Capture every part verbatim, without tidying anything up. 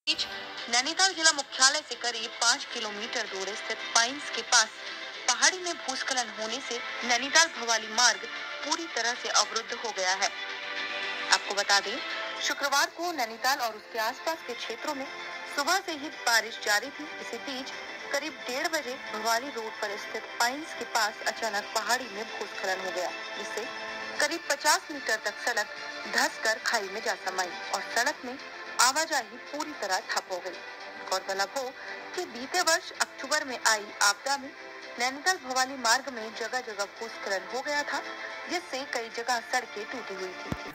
नैनीताल जिला मुख्यालय से करीब पाँच किलोमीटर दूर स्थित पाइन्स के पास पहाड़ी में भूस्खलन होने से नैनीताल भवाली मार्ग पूरी तरह से अवरुद्ध हो गया है। आपको बता दें, शुक्रवार को नैनीताल और उसके आसपास के क्षेत्रों में सुबह से ही बारिश जारी थी। इसी बीच करीब डेढ़ बजे भवाली रोड पर स्थित पाइन्स के पास अचानक पहाड़ी में भूस्खलन हो गया, जिससे करीब पचास मीटर तक सड़क धंसकर खाई में जा समाई और सड़क में आवाजाही पूरी तरह ठप हो गई। गौरतलब हो कि बीते वर्ष अक्टूबर में आई आपदा में नैनीताल भवाली मार्ग में जगह जगह भूस्खलन हो गया था, जिससे कई जगह सड़कें टूटी हुई थी।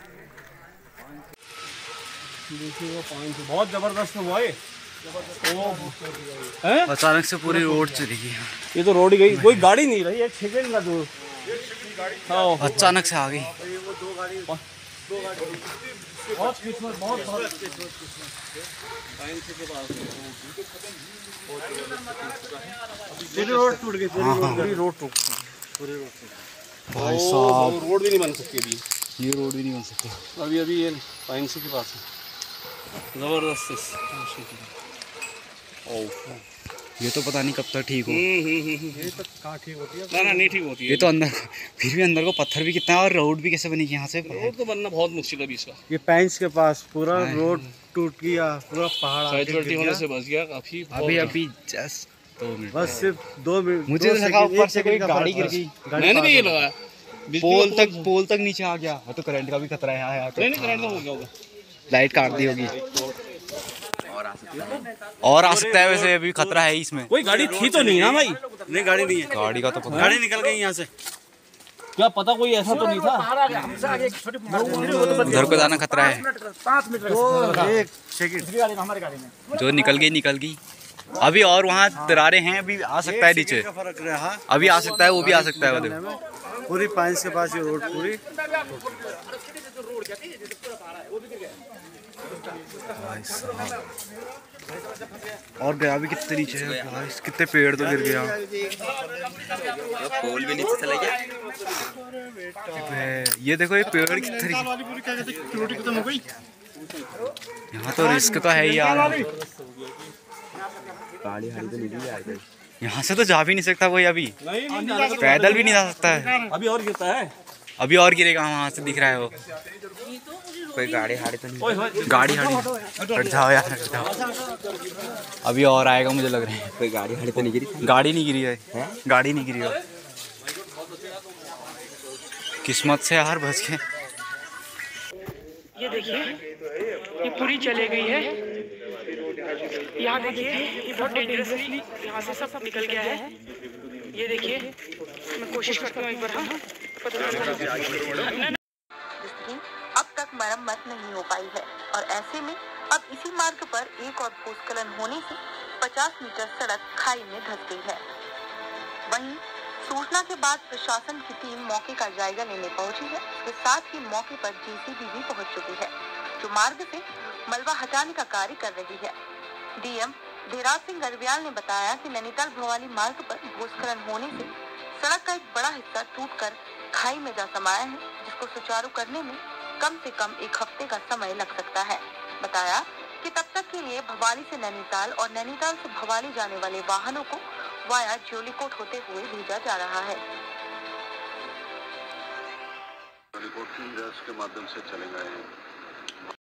देखिए वो पानी बहुत जबरदस्त हुआ है। वो अचानक से पूरी रोड चली गई। ये तो रोड ही गई, कोई गाड़ी नहीं रही, एक सेकंड का दूर अचानक से आ गई। बहुत किस्मत, बहुत बहुत पूरी रोड टूट गई, पूरी रोड टूट पूरी रोड भाई साहब, रोड भी नहीं बन सकती अभी। ये रोड भी नहीं बन सकती अभी अभी ये पाइन्स के पास है, जबरदस्त। ये तो पता नहीं कब तक ठीक हो। ये तो कहाँ ठीक होती है? ना ना नहीं ठीक होती है। ये तो अंदर फिर भी अंदर को पत्थर भी कितना है और रोड भी कैसे बनेगी यहाँ से? रोड तो बनना बहुत मुश्किल है इसका। ये पाइन्स के पास पूरा रोड टूट गया, पूरा पहाड़ होने से बच गया काफी। अभी अभी जस्ट दो मिनट, बस सिर्फ दो मिनट। मुझे तो लगा ऊपर से कोई गाड़ी गिर गई। मैंने भी ये लगाया, पोल तक पोल तक नीचे आ गया। तो करंट का भी खतरा है यहाँ। नहीं नहीं करंट तो हो गया होगा, लाइट काट दी होगी। और आ सकता है वैसे, अभी खतरा है इसमें। कोई गाड़ी थी तो नहीं ना भाई? नहीं गाड़ी नहीं है। गाड़ी का तो पता, गाड़ी निकल गई यहाँ से, क्या पता कोई ऐसा तो नहीं था। उधर को जाना खतरा है। एक सेकंड जो निकल गई निकल गई। अभी और वहाँ दरारें हैं, अभी आ सकता है नीचे, अभी आ सकता है, वो भी आ सकता है। पूरी पाइन्स के पास ये रोड पूरी और गया भी कितने नीचे है भाई, कितने पेड़ तो गिर गया। पोल भी नीचे चला गया। ये देखो ये पेड़ कितने, यहाँ तो रिस्क तो है ही यार। गाड़ी हाड़ी तो निकली यार, यहाँ से तो जा भी नहीं सकता कोई, अभी पैदल भी नहीं जा सकता है। अभी और गिरता है, अभी और गिरेगा। वहाँ से दिख रहा है वो। कोई गाड़ी हाड़ी तो नहीं, गाड़ी हाड़ी हट जाओ यार, हट जाओ। अभी और आएगा मुझे लग रहा है। कोई गाड़ी हाड़ी तो नहीं गिरी? गाड़ी नहीं गिरी है, है? गाड़ी नहीं गिरी है। किस्मत से यार बच गए। ये देखिए ये पूरी चले गई है। यहाँ देखिए ये बहुत डेंजरसली यहाँ से सब निकल गया है। ये देखिए, मैं कोशिश करता हूँ एक बार। हाँ पता अब तक मरम्मत नहीं हो पाई है और ऐसे में अब इसी मार्ग पर एक और भूस्खलन होने से पचास मीटर सड़क खाई में धंस गई है। वहीं सूचना के बाद प्रशासन की टीम मौके का जायजा लेने पहुंची है। इसके साथ ही मौके पर जेसीबी भी पहुंच चुकी है, जो मार्ग से मलबा हटाने का कार्य कर रही है। डीएम धीराज सिंह गर्ब्याल ने बताया कि नैनीताल भवाली मार्ग पर भूस्खलन होने से सड़क का एक बड़ा हिस्सा टूटकर खाई में जा समाया है, जिसको सुचारू करने में कम से कम एक हफ्ते का समय लग सकता है। बताया कि तब तक के लिए भवाली से नैनीताल और नैनीताल से भवाली जाने वाले वाहनों को वाया ज्योलिकोट होते हुए भेजा जा रहा है। ज्योलिकोट के माध्यम से चले गए हैं।